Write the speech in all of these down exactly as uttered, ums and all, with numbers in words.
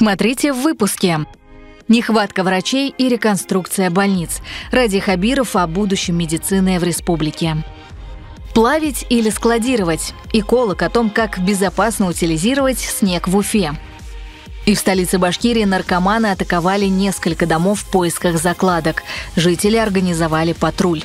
Смотрите в выпуске. Нехватка врачей и реконструкция больниц. Ради Хабиров о будущем медицины в республике. Плавить или складировать. Эколог о том, как безопасно утилизировать снег в Уфе. И в столице Башкирии наркоманы атаковали несколько домов в поисках закладок. Жители организовали патруль.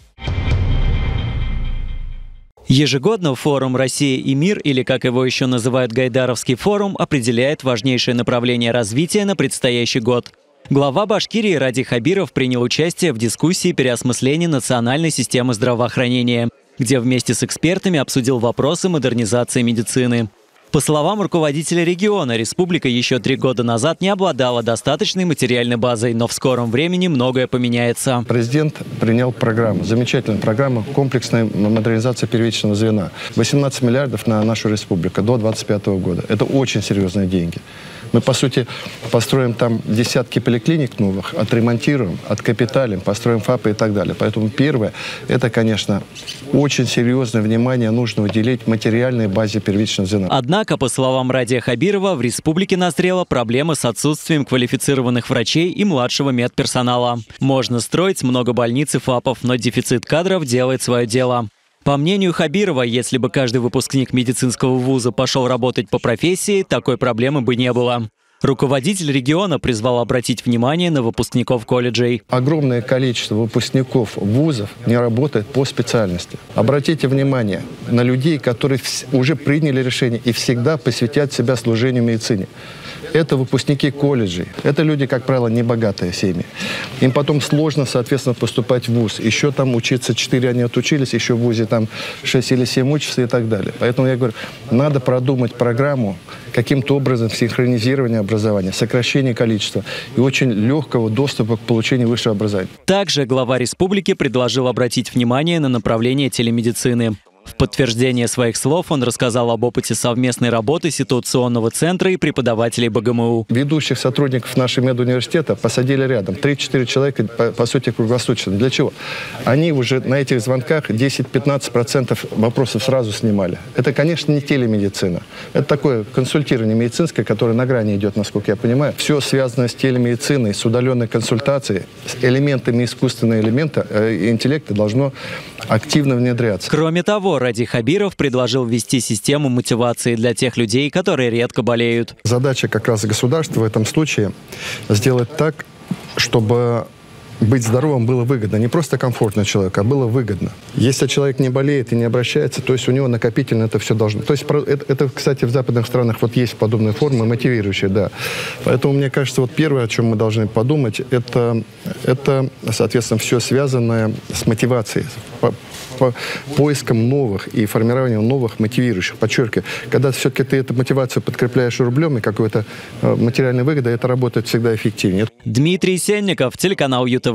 Ежегодно форум «Россия и мир», или как его еще называют Гайдаровский форум, определяет важнейшее направление развития на предстоящий год. Глава Башкирии Ради Хабиров принял участие в дискуссии переосмысления национальной системы здравоохранения, где вместе с экспертами обсудил вопросы модернизации медицины. По словам руководителя региона, республика еще три года назад не обладала достаточной материальной базой, но в скором времени многое поменяется. Президент принял программу, замечательную программу комплексной модернизации первичного звена. восемнадцать миллиардов на нашу республику до двадцать пятого года. Это очень серьезные деньги. Мы, по сути, построим там десятки поликлиник новых, отремонтируем, откапиталим, построим ФАПы и так далее. Поэтому первое, это, конечно, очень серьезное внимание нужно уделить материальной базе первичного звена. Однако, по словам Радия Хабирова, в республике назрела проблема с отсутствием квалифицированных врачей и младшего медперсонала. Можно строить много больниц и ФАПов, но дефицит кадров делает свое дело. По мнению Хабирова, если бы каждый выпускник медицинского вуза пошел работать по профессии, такой проблемы бы не было. Руководитель региона призвал обратить внимание на выпускников колледжей. Огромное количество выпускников вузов не работает по специальности. Обратите внимание на людей, которые уже приняли решение и всегда посвятят себя служению медицине. Это выпускники колледжей. Это люди, как правило, небогатые семьи. Им потом сложно, соответственно, поступать в вуз. Еще там учиться четыре они отучились, еще в вузе там шесть или семь учатся и так далее. Поэтому я говорю, надо продумать программу каким-то образом синхронизирования образования, сокращения количества и очень легкого доступа к получению высшего образования. Также глава республики предложил обратить внимание на направление телемедицины. В подтверждение своих слов он рассказал об опыте совместной работы ситуационного центра и преподавателей БГМУ. Ведущих сотрудников нашего медуниверситета посадили рядом. три-четыре человека, по, по сути, круглосуточно. Для чего? Они уже на этих звонках десять-пятнадцать процентов вопросов сразу снимали. Это, конечно, не телемедицина. Это такое консультирование медицинское, которое на грани идет, насколько я понимаю. Все связано с телемедициной, с удаленной консультацией, с элементами искусственного элемента, э, интеллекта должно активно внедряться. Кроме того, Ради Хабиров предложил ввести систему мотивации для тех людей, которые редко болеют. Задача как раз государства в этом случае сделать так, чтобы быть здоровым было выгодно. Не просто комфортно человеку, а было выгодно. Если человек не болеет и не обращается, то есть у него накопительно это все должно. То есть это, это, кстати, в западных странах вот есть подобные формы, мотивирующие, да. Поэтому, мне кажется, вот первое, о чем мы должны подумать, это, это соответственно, все связанное с мотивацией, по, по поиском новых и формированием новых мотивирующих. Подчеркиваю, когда все-таки ты эту мотивацию подкрепляешь рублем и какой-то э, материальной выгодой, это работает всегда эффективнее. Дмитрий Сенников, телеканал ЮТВ.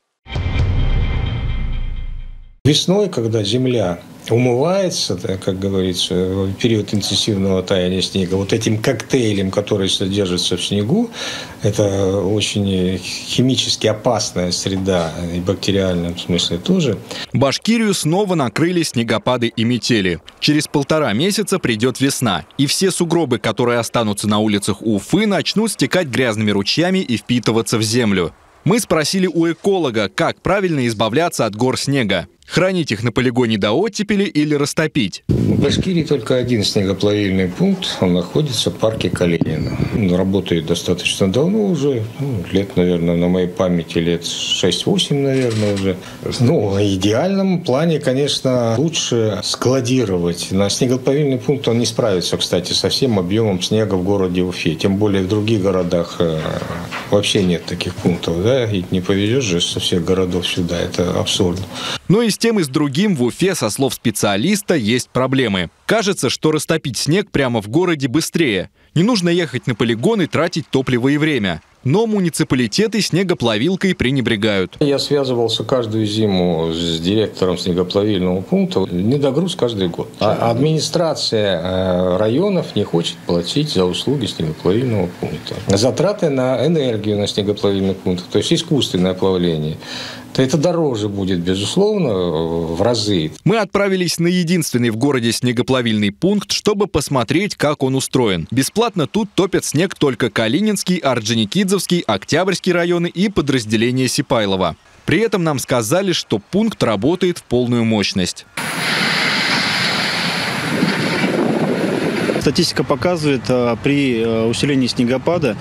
Весной, когда земля умывается, да, как говорится, в период интенсивного таяния снега, вот этим коктейлем, который содержится в снегу, это очень химически опасная среда, и в бактериальном смысле тоже. Башкирию снова накрыли снегопады и метели. Через полтора месяца придет весна, и все сугробы, которые останутся на улицах Уфы, начнут стекать грязными ручьями и впитываться в землю. Мы спросили у эколога, как правильно избавляться от гор снега. Хранить их на полигоне до оттепели или растопить? В Башкирии только один снегоплавильный пункт, он находится в парке Калинина. Он работает достаточно давно уже, ну, лет, наверное, на моей памяти лет шесть-восемь, наверное, уже. Ну, в идеальном плане, конечно, лучше складировать. На снегоплавильный пункт он не справится, кстати, со всем объемом снега в городе Уфе. Тем более в других городах вообще нет таких пунктов, да, и не повезешь же со всех городов сюда, это абсурдно. Но и с тем, и с другим в Уфе, со слов специалиста, есть проблемы. Кажется, что растопить снег прямо в городе быстрее. Не нужно ехать на полигон и тратить топливо и время. Но муниципалитеты снегоплавилкой пренебрегают. Я связывался каждую зиму с директором снегоплавильного пункта. Недогруз каждый год. А администрация районов не хочет платить за услуги снегоплавильного пункта. Затраты на энергию на снегоплавильный пункт, то есть искусственное плавление, то это дороже будет, безусловно, в разы. Мы отправились на единственный в городе снегоплавильный пункт, чтобы посмотреть, как он устроен. Бесплатно тут топят снег только Калининский, Орджоникидзевский, Октябрьский районы и подразделение Сипайлова. При этом нам сказали, что пункт работает в полную мощность. Статистика показывает, при усилении снегопада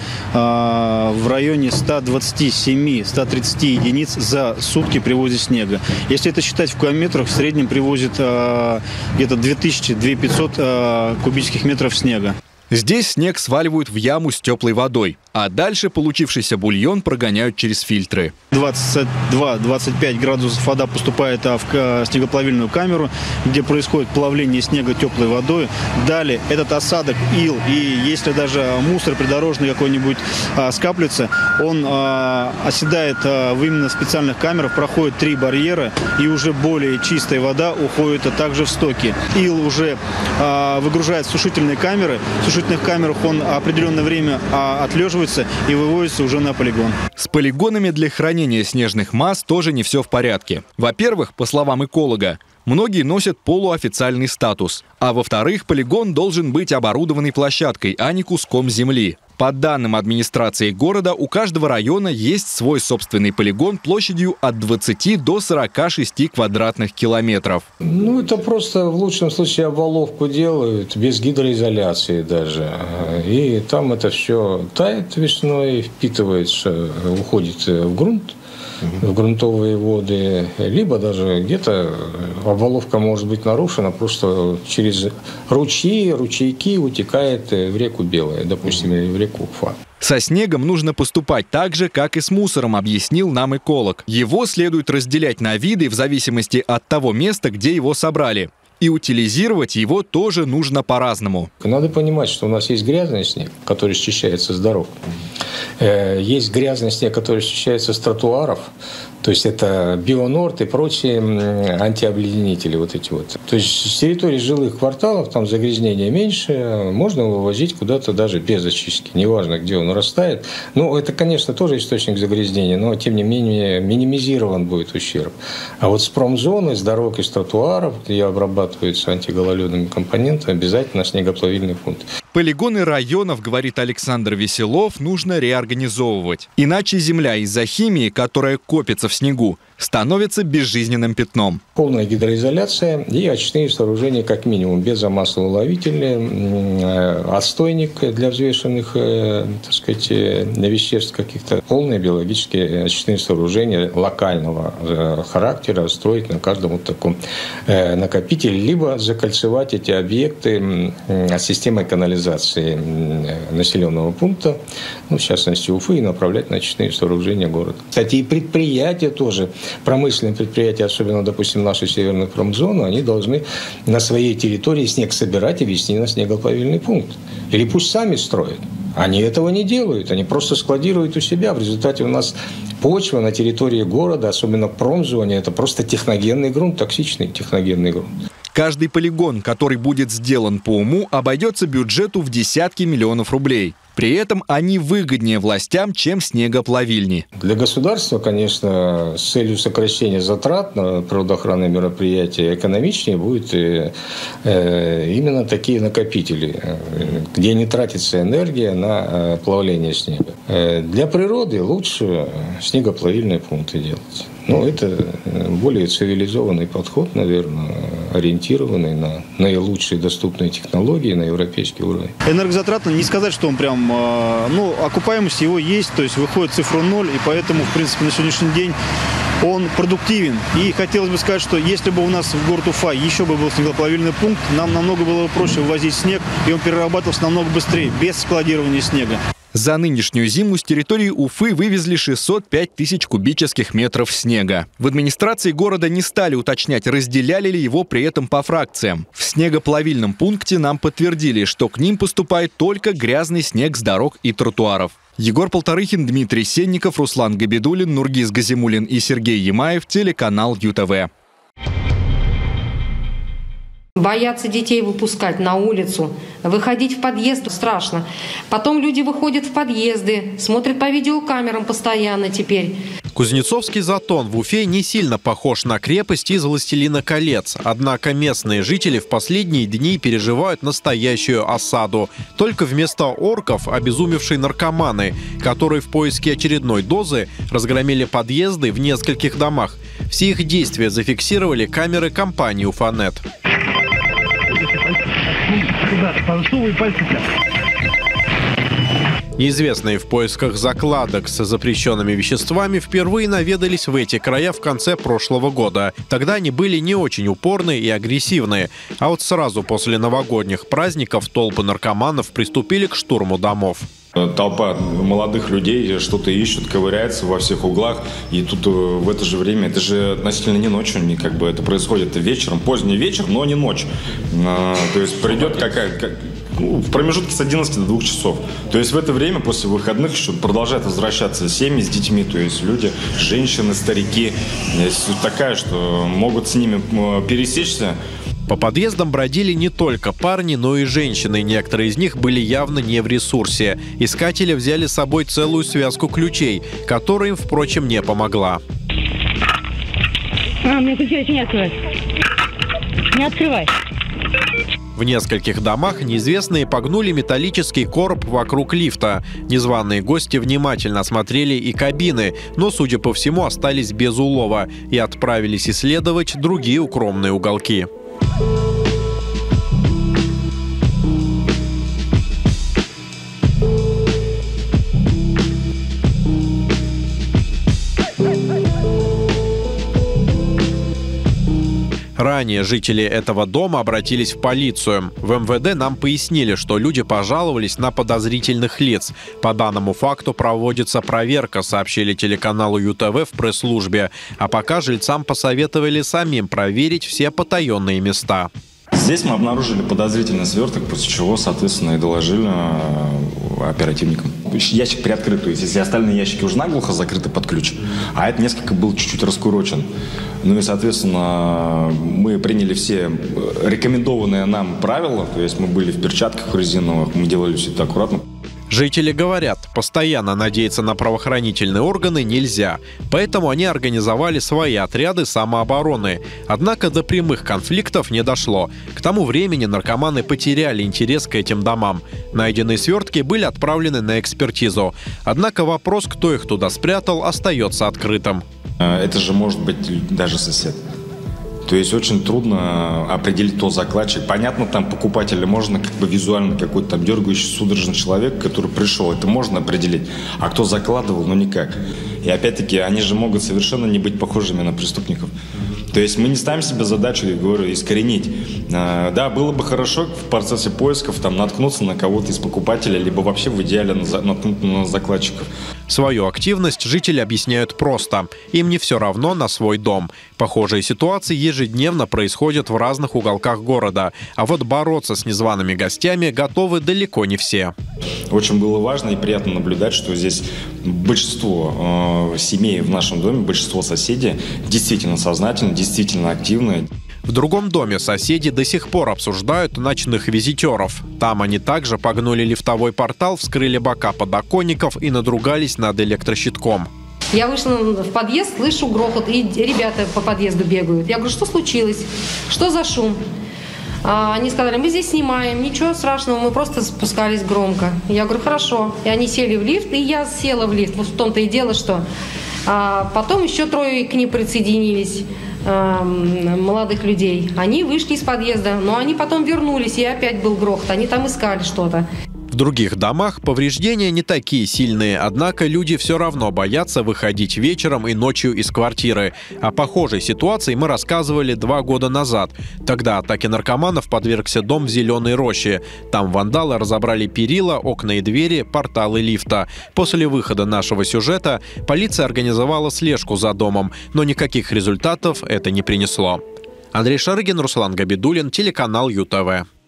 в районе ста двадцати семи — ста тридцати единиц за сутки привозят снега. Если это считать в кубометрах, в среднем привозит где-то две тысячи — две тысячи пятьсот кубических метров снега. Здесь снег сваливают в яму с теплой водой, а дальше получившийся бульон прогоняют через фильтры. двадцать два — двадцать пять градусов вода поступает в снегоплавильную камеру, где происходит плавление снега теплой водой. Далее этот осадок, ил и если даже мусор придорожный какой-нибудь а, скаплется, он а, оседает а, в именно специальных камерах, проходит три барьера, и уже более чистая вода уходит а также в стоки. Ил уже а, выгружает в сушительные камеры. В сушительных камерах он определенное время а, отлеживается и выводится уже на полигон. С полигонами для хранения снежных масс тоже не все в порядке. Во-первых, по словам эколога, многие носят полуофициальный статус. А во-вторых, полигон должен быть оборудованной площадкой, а не куском земли. По данным администрации города, у каждого района есть свой собственный полигон площадью от двадцати до сорока шести квадратных километров. Ну, это просто в лучшем случае обваловку делают, без гидроизоляции даже. И там это все тает весной, впитывается, уходит в грунт, в грунтовые воды, либо даже где-то обваловка может быть нарушена, просто через ручьи, ручейки утекает в реку Белая, допустим, или в реку Уфа. Со снегом нужно поступать так же, как и с мусором, объяснил нам эколог. Его следует разделять на виды в зависимости от того места, где его собрали. И утилизировать его тоже нужно по-разному. Надо понимать, что у нас есть грязный снег, который счищается с дорог. Есть грязный снег, который счищается с тротуаров. То есть это Бионорд и прочие антиобледенители вот эти вот. То есть с территории жилых кварталов там загрязнения меньше, можно вывозить куда-то даже без очистки. Неважно, где он растает. Ну, это, конечно, тоже источник загрязнения, но, тем не менее, минимизирован будет ущерб. А вот с промзоны, с дорог и с тротуаров, где обрабатываются антигололедными компонентами, обязательно снегоплавильный пункт. Полигоны районов, говорит Александр Веселов, нужно реорганизовывать. Иначе земля из-за химии, которая копится в снегу, становится безжизненным пятном. Полная гидроизоляция и очистные сооружения как минимум. Безомаслоуловительные, отстойник для взвешенных, так сказать, веществ каких-то. Полные биологические очистные сооружения локального характера строить на каждом вот таком накопителе, либо закольцевать эти объекты системой канализации населенного пункта, ну, в частности Уфы, и направлять на очистные сооружения города. Кстати, и предприятия тоже, промышленные предприятия, особенно, допустим, наши северных промзоны, они должны на своей территории снег собирать и везти на снегоплавильный пункт. Или пусть сами строят. Они этого не делают, они просто складируют у себя. В результате у нас почва на территории города, особенно в промзоне, это просто техногенный грунт, токсичный техногенный грунт. Каждый полигон, который будет сделан по уму, обойдется бюджету в десятки миллионов рублей. При этом они выгоднее властям, чем снегоплавильни. Для государства, конечно, с целью сокращения затрат на природоохранные мероприятия экономичнее будет именно такие накопители, где не тратится энергия на плавление снега. Для природы лучше снегоплавильные пункты делать. Ну, это более цивилизованный подход, наверное, ориентированный на наилучшие доступные технологии на европейский уровень. Энергозатратно не сказать, что он прям, ну, окупаемость его есть, то есть выходит цифра ноль, и поэтому, в принципе, на сегодняшний день он продуктивен. И хотелось бы сказать, что если бы у нас в город Уфа еще бы был снегоплавильный пункт, нам намного было бы проще вывозить снег, и он перерабатывался намного быстрее, без складирования снега. За нынешнюю зиму с территории Уфы вывезли шестьсот пять тысяч кубических метров снега. В администрации города не стали уточнять, разделяли ли его при этом по фракциям. В снегоплавильном пункте нам подтвердили, что к ним поступает только грязный снег с дорог и тротуаров. Егор Полторыхин, Дмитрий Сенников, Руслан Габидуллин, Нургиз Газимуллин и Сергей Ямаев, телеканал ЮТВ. Боятся детей выпускать на улицу, выходить в подъезд страшно. Потом люди выходят в подъезды, смотрят по видеокамерам постоянно теперь. Кузнецовский затон в Уфе не сильно похож на крепость из «Властелина колец». Однако местные жители в последние дни переживают настоящую осаду. Только вместо орков обезумевшие наркоманы, которые в поиске очередной дозы разгромили подъезды в нескольких домах. Все их действия зафиксировали камеры компании «Уфанет». Неизвестные в поисках закладок с запрещенными веществами впервые наведались в эти края в конце прошлого года. Тогда они были не очень упорные и агрессивные. А вот сразу после новогодних праздников толпы наркоманов приступили к штурму домов. Толпа молодых людей что-то ищут, ковыряется во всех углах. И тут в это же время, это же относительно не ночью, не как бы это происходит вечером, поздний вечер, но не ночь. А, то есть придет какая как, ну, в промежутке с одиннадцати до двух часов. То есть в это время, после выходных, еще продолжают возвращаться семьи с детьми. То есть люди, женщины, старики. Есть такая, что могут с ними пересечься. По подъездам бродили не только парни, но и женщины. Некоторые из них были явно не в ресурсе. Искатели взяли с собой целую связку ключей, которая им, впрочем, не помогла. А, мне ключи не открывай. Не открывай. В нескольких домах неизвестные погнули металлический короб вокруг лифта. Незваные гости внимательно осмотрели и кабины, но, судя по всему, остались без улова и отправились исследовать другие укромные уголки. Ранее жители этого дома обратились в полицию. В эм вэ дэ нам пояснили, что люди пожаловались на подозрительных лиц. По данному факту проводится проверка, сообщили телеканалу ю тэ вэ в пресс-службе. А пока жильцам посоветовали самим проверить все потаенные места. Здесь мы обнаружили подозрительный сверток, после чего, соответственно, и доложили оперативникам. Ящик приоткрыт, то есть если остальные ящики уже наглухо закрыты под ключ, а это несколько был чуть-чуть раскурочен. Ну и, соответственно, мы приняли все рекомендованные нам правила, то есть мы были в перчатках резиновых, мы делали все это аккуратно. Жители говорят, постоянно надеяться на правоохранительные органы нельзя, поэтому они организовали свои отряды самообороны. Однако до прямых конфликтов не дошло. К тому времени наркоманы потеряли интерес к этим домам. Найденные свертки были отправлены на экспертизу. Однако вопрос, кто их туда спрятал, остается открытым. Это же может быть даже сосед. То есть очень трудно определить, кто закладчик. Понятно, там покупателя можно как бы визуально какой-то там дергающий, судорожный человек, который пришел, это можно определить. А кто закладывал, ну никак. И опять-таки, они же могут совершенно не быть похожими на преступников. То есть мы не ставим себе задачу, я говорю, искоренить. Да, было бы хорошо в процессе поисков там наткнуться на кого-то из покупателей, либо вообще в идеале наткнуться на закладчиков. Свою активность жители объясняют просто. Им не все равно на свой дом. Похожие ситуации ежедневно происходят в разных уголках города. А вот бороться с незваными гостями готовы далеко не все. Очень было важно и приятно наблюдать, что здесь большинство э, семей в нашем доме, большинство соседей действительно сознательны, действительно активны. В другом доме соседи до сих пор обсуждают ночных визитеров. Там они также погнули лифтовой портал, вскрыли бока подоконников и надругались над электрощитком. Я вышла в подъезд, слышу грохот, и ребята по подъезду бегают. Я говорю, что случилось? Что за шум? А они сказали, мы здесь снимаем, ничего страшного, мы просто спускались громко. Я говорю, хорошо. И они сели в лифт, и я села в лифт. Вот в том-то и дело, что... А потом еще трое к ним присоединились, э, молодых людей. Они вышли из подъезда, но они потом вернулись, и опять был грохот. Они там искали что-то. В других домах повреждения не такие сильные, однако люди все равно боятся выходить вечером и ночью из квартиры. О похожей ситуации мы рассказывали два года назад. Тогда атаке наркоманов подвергся дом в Зеленой Роще. Там вандалы разобрали перила, окна и двери, порталы лифта. После выхода нашего сюжета полиция организовала слежку за домом, но никаких результатов это не принесло. Андрей Шарыгин, Руслан Габидуллин, телеканал ю тэ вэ.